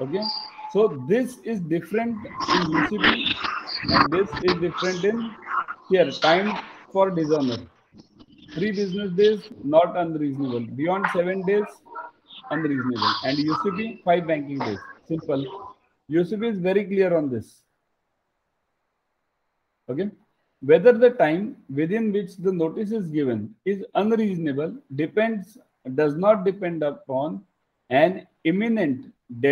Okay, so this is different in UCP and this is different in here. Time for dishonor, 3 business days, not unreasonable. Beyond 7 days, unreasonable. And UCP, 5 banking days. Simple. UCP is very clear on this. Okay. Whether the time within which the notice is given is unreasonable does not depend upon an imminent